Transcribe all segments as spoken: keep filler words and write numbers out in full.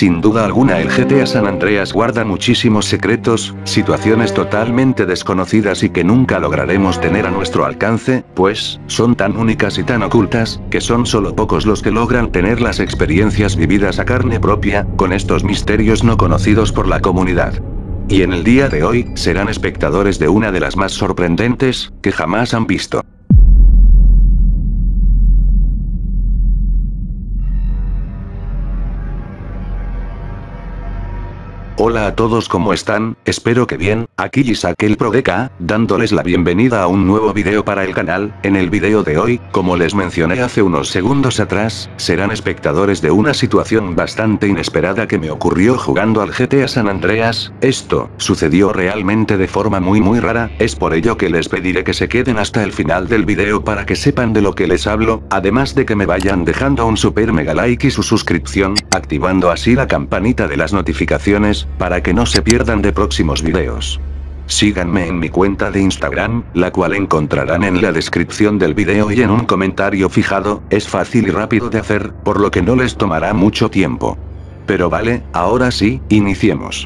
Sin duda alguna el G T A San Andreas guarda muchísimos secretos, situaciones totalmente desconocidas y que nunca lograremos tener a nuestro alcance, pues, son tan únicas y tan ocultas, que son solo pocos los que logran tener las experiencias vividas a carne propia, con estos misterios no conocidos por la comunidad. Y en el día de hoy, serán espectadores de una de las más sorprendentes, que jamás han visto. Hola a todos, ¿cómo están? Espero que bien. Aquí Isaac el Pro D K, dándoles la bienvenida a un nuevo video para el canal. En el video de hoy, como les mencioné hace unos segundos atrás, serán espectadores de una situación bastante inesperada que me ocurrió jugando al G T A San Andreas. Esto sucedió realmente de forma muy muy rara, es por ello que les pediré que se queden hasta el final del video para que sepan de lo que les hablo, además de que me vayan dejando un super mega like y su suscripción, activando así la campanita de las notificaciones, para que no se pierdan de próximos videos. Síganme en mi cuenta de Instagram, la cual encontrarán en la descripción del video y en un comentario fijado, es fácil y rápido de hacer, por lo que no les tomará mucho tiempo. Pero vale, ahora sí, iniciemos.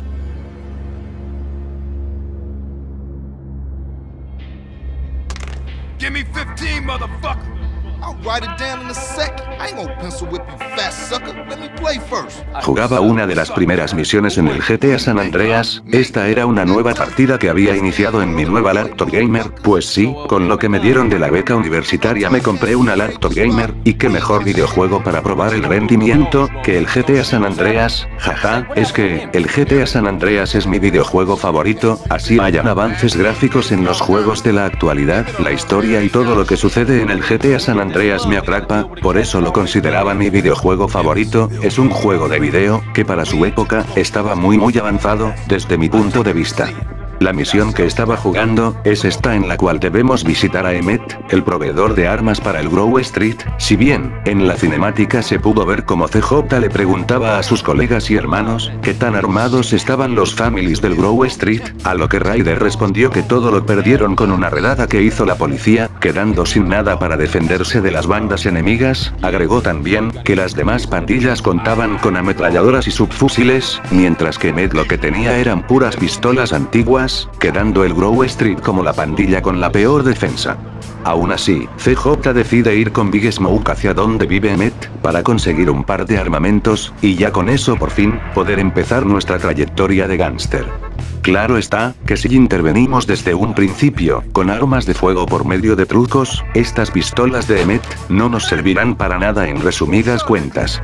Give me fifteen, motherfucker. I'll write it down in a second. I ain't gonna pencil whip you fast sucker. Let me play first. Jugaba una de las primeras misiones en el G T A San Andreas. Esta era una nueva partida que había iniciado en mi nueva laptop gamer, pues sí, con lo que me dieron de la beca universitaria me compré una laptop gamer, y qué mejor videojuego para probar el rendimiento, que el G T A San Andreas. Jaja, es que, el G T A San Andreas es mi videojuego favorito, así hayan avances gráficos en los juegos de la actualidad, la historia y todo lo que sucede en el G T A San Andreas me atrapa, por eso lo consideraba mi videojuego favorito. Es un juego de video, que para su época, estaba muy muy avanzado, desde mi punto de vista. La misión que estaba jugando, es esta en la cual debemos visitar a Emmett, el proveedor de armas para el Grove Street. Si bien, en la cinemática se pudo ver como C J le preguntaba a sus colegas y hermanos, qué tan armados estaban los families del Grove Street, a lo que Ryder respondió que todo lo perdieron con una redada que hizo la policía, quedando sin nada para defenderse de las bandas enemigas. Agregó también, que las demás pandillas contaban con ametralladoras y subfusiles, mientras que Emmett lo que tenía eran puras pistolas antiguas, quedando el Grove Street como la pandilla con la peor defensa. Aún así, C J decide ir con Big Smoke hacia donde vive Emmett, para conseguir un par de armamentos, y ya con eso por fin, poder empezar nuestra trayectoria de gángster. Claro está, que si intervenimos desde un principio, con armas de fuego por medio de trucos, estas pistolas de Emmett, no nos servirán para nada en resumidas cuentas.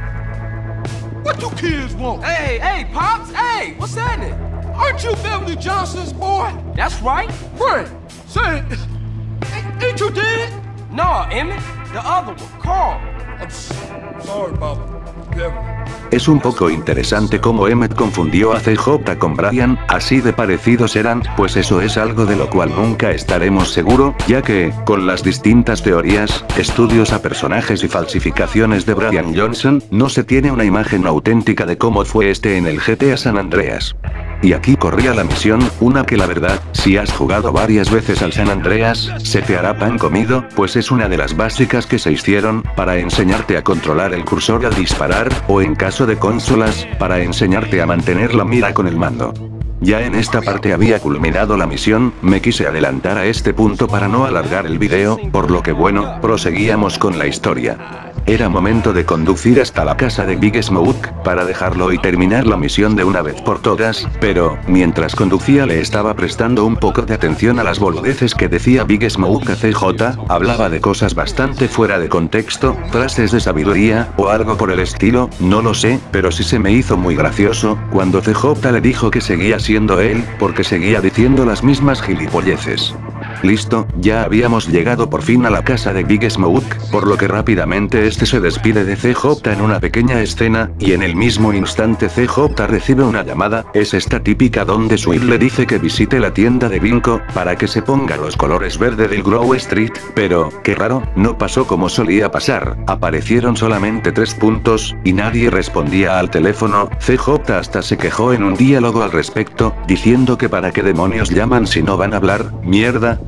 What you kids want? Hey, hey, Pops, hey, what's happening? Aren't you Beverly Johnson's boy? That's right. Frank, say, ain't, ain't you dead? No, Emmett, the other one, Carl. I'm s- sorry about Beverly. Es un poco interesante cómo Emmett confundió a C J con Brian, así de parecidos eran, pues eso es algo de lo cual nunca estaremos seguros, ya que, con las distintas teorías, estudios a personajes y falsificaciones de Brian Johnson, no se tiene una imagen auténtica de cómo fue este en el G T A San Andreas. Y aquí corría la misión, una que la verdad, si has jugado varias veces al San Andreas, se te hará pan comido, pues es una de las básicas que se hicieron, para enseñarte a controlar el cursor al disparar, o en caso de consolas, para enseñarte a mantener la mira con el mando. Ya en esta parte había culminado la misión, me quise adelantar a este punto para no alargar el video, por lo que bueno, proseguíamos con la historia. Era momento de conducir hasta la casa de Big Smoke, para dejarlo y terminar la misión de una vez por todas, pero, mientras conducía le estaba prestando un poco de atención a las boludeces que decía Big Smoke a C J, hablaba de cosas bastante fuera de contexto, frases de sabiduría, o algo por el estilo, no lo sé, pero sí se me hizo muy gracioso, cuando C J le dijo que seguía siendo él, porque seguía diciendo las mismas gilipolleces. Listo, ya habíamos llegado por fin a la casa de Big Smoke, por lo que rápidamente este se despide de C J en una pequeña escena, y en el mismo instante C J recibe una llamada, es esta típica donde Sweet le dice que visite la tienda de Vinco, para que se ponga los colores verde del Grove Street, pero, qué raro, no pasó como solía pasar, aparecieron solamente tres puntos, y nadie respondía al teléfono. C J hasta se quejó en un diálogo al respecto, diciendo que para qué demonios llaman si no van a hablar, mierda,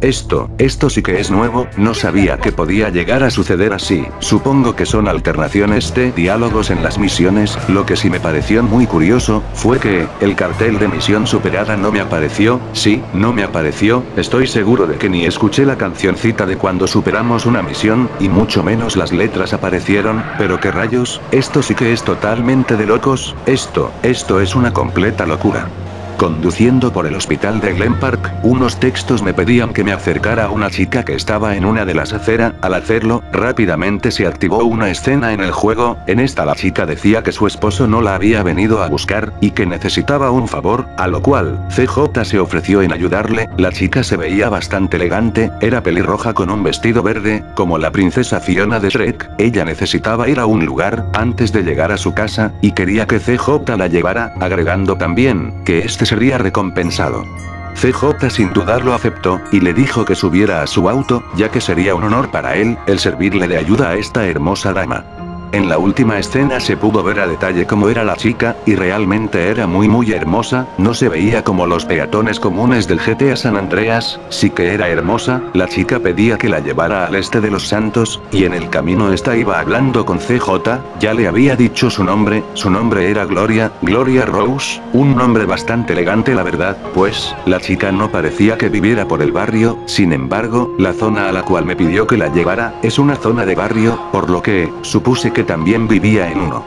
Esto, esto sí que es nuevo, no sabía que podía llegar a suceder así. Supongo que son alternaciones de diálogos en las misiones. Lo que sí me pareció muy curioso, fue que, el cartel de misión superada no me apareció. Sí, no me apareció, estoy seguro de que ni escuché la cancioncita de cuando superamos una misión, y mucho menos las letras aparecieron, pero qué rayos, esto sí que es totalmente de locos, esto, esto es una completa locura. Conduciendo por el hospital de Glen Park, unos textos me pedían que me acercara a una chica que estaba en una de las aceras. Al hacerlo, rápidamente se activó una escena en el juego. En esta la chica decía que su esposo no la había venido a buscar, y que necesitaba un favor, a lo cual, C J se ofreció en ayudarle. La chica se veía bastante elegante, era pelirroja con un vestido verde, como la princesa Fiona de Shrek. Ella necesitaba ir a un lugar, antes de llegar a su casa, y quería que C J la llevara, agregando también, que este sería recompensado. C J sin dudarlo aceptó, y le dijo que subiera a su auto, ya que sería un honor para él, el servirle de ayuda a esta hermosa dama. En la última escena se pudo ver a detalle cómo era la chica, y realmente era muy muy hermosa, no se veía como los peatones comunes del G T A San Andreas, sí que era hermosa. La chica pedía que la llevara al este de los Santos, y en el camino esta iba hablando con C J, ya le había dicho su nombre, su nombre era Gloria, Gloria Rose, un nombre bastante elegante la verdad, pues, la chica no parecía que viviera por el barrio. Sin embargo, la zona a la cual me pidió que la llevara, es una zona de barrio, por lo que, supuse que también vivía en uno.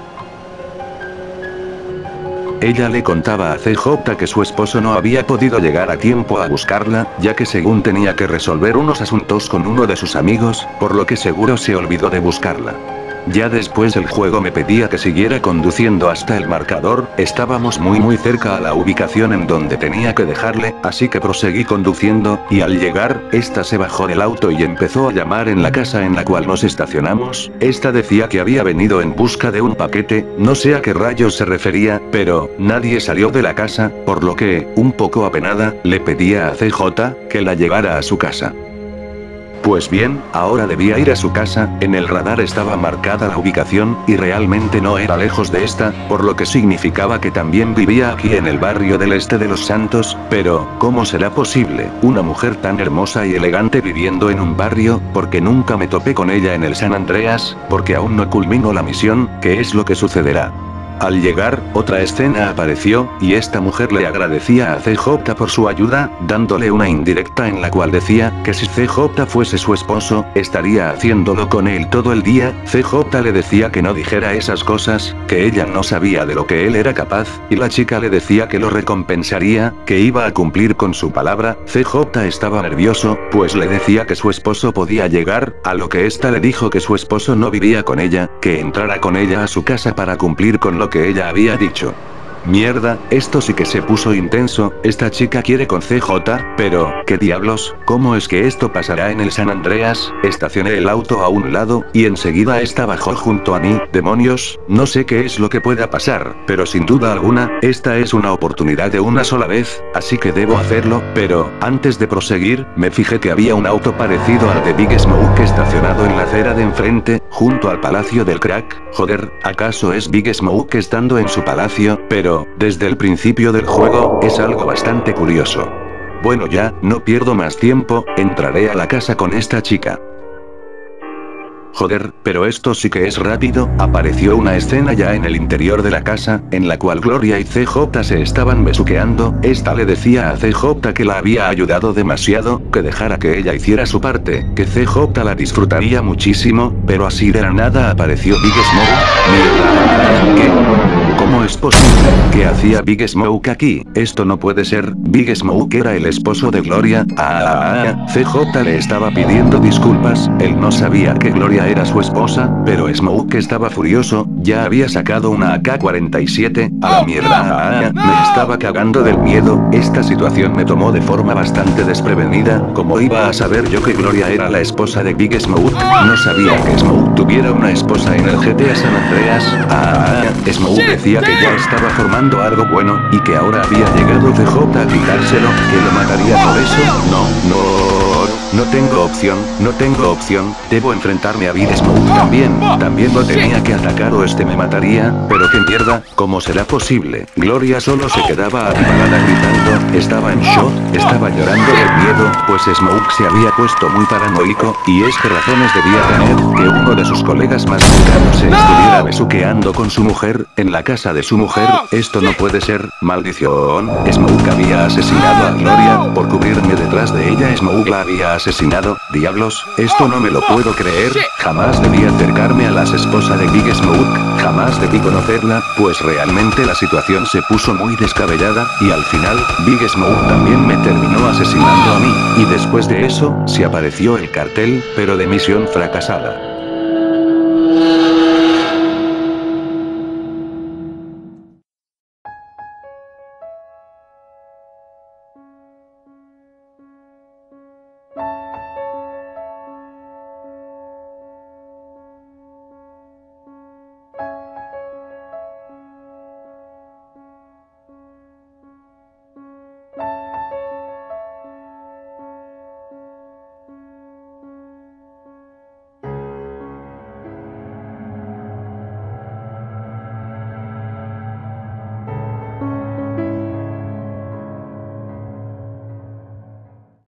Ella le contaba a C J que su esposo no había podido llegar a tiempo a buscarla, ya que según tenía que resolver unos asuntos con uno de sus amigos, por lo que seguro se olvidó de buscarla. Ya después el juego me pedía que siguiera conduciendo hasta el marcador, estábamos muy muy cerca a la ubicación en donde tenía que dejarle, así que proseguí conduciendo, y al llegar, esta se bajó del auto y empezó a llamar en la casa en la cual nos estacionamos. Esta decía que había venido en busca de un paquete, no sé a qué rayos se refería, pero, nadie salió de la casa, por lo que, un poco apenada, le pedía a C J, que la llevara a su casa. Pues bien, ahora debía ir a su casa, en el radar estaba marcada la ubicación, y realmente no era lejos de esta, por lo que significaba que también vivía aquí en el barrio del este de los Santos, pero, ¿cómo será posible, una mujer tan hermosa y elegante viviendo en un barrio? Porque nunca me topé con ella en el San Andreas, porque aún no culmino la misión. ¿Qué es lo que sucederá? Al llegar, otra escena apareció, y esta mujer le agradecía a C J por su ayuda, dándole una indirecta en la cual decía, que si C J fuese su esposo, estaría haciéndolo con él todo el día. C J le decía que no dijera esas cosas, que ella no sabía de lo que él era capaz, y la chica le decía que lo recompensaría, que iba a cumplir con su palabra. C J estaba nervioso, pues le decía que su esposo podía llegar, a lo que esta le dijo que su esposo no vivía con ella, que entrara con ella a su casa para cumplir con lo que ella había dicho. Mierda, esto sí que se puso intenso, esta chica quiere con C J, pero, ¿qué diablos? ¿Cómo es que esto pasará en el San Andreas? Estacioné el auto a un lado, y enseguida esta bajó junto a mí. Demonios, no sé qué es lo que pueda pasar, pero sin duda alguna, esta es una oportunidad de una sola vez, así que debo hacerlo, pero, antes de proseguir, me fijé que había un auto parecido al de Big Smoke estacionado en la acera de enfrente, junto al Palacio del Crack. Joder, ¿acaso es Big Smoke estando en su palacio? Pero, desde el principio del juego, es algo bastante curioso. Bueno ya, no pierdo más tiempo, entraré a la casa con esta chica. Joder, pero esto sí que es rápido. Apareció una escena ya en el interior de la casa, en la cual Gloria y C J se estaban besuqueando. Esta le decía a C J que la había ayudado demasiado, que dejara que ella hiciera su parte, que C J la disfrutaría muchísimo, pero así de la nada apareció Big Smoke. Mierda, ¿qué? ¿Cómo es posible? ¿Qué hacía Big Smoke aquí? Esto no puede ser. Big Smoke era el esposo de Gloria. Ah, C J le estaba pidiendo disculpas, él no sabía que Gloria era su esposa, pero Smoke estaba furioso, ya había sacado una A K cuarenta y siete, a la mierda. Me estaba cagando del miedo, esta situación me tomó de forma bastante desprevenida. ¿Cómo iba a saber yo que Gloria era la esposa de Big Smoke? No sabía que Smoke tuviera una esposa en el G T A San Andreas. Ah, Smoke decía que ya estaba formando algo bueno, y que ahora había llegado C J a quitárselo, que lo mataría por eso. No, no... No tengo opción, no tengo opción, debo enfrentarme a Big Smoke también, también lo tenía que atacar o este me mataría, pero qué mierda, ¿cómo será posible? Gloria solo se quedaba animada gritando, estaba en shock, estaba llorando de miedo, pues Smoke se había puesto muy paranoico, y es que razones debía tener, que uno de sus colegas más cercanos se estuviera besuqueando con su mujer, en la casa de su mujer, esto no puede ser, maldición, Smoke había asesinado a Gloria, por cubrirme detrás de ella Smoke la había asesinado, diablos, esto no me lo puedo creer, jamás debí acercarme a las esposas de Big Smoke, jamás debí conocerla, pues realmente la situación se puso muy descabellada, y al final, Big Smoke también me terminó asesinando a mí, y después de eso, se apareció el cartel, pero de misión fracasada.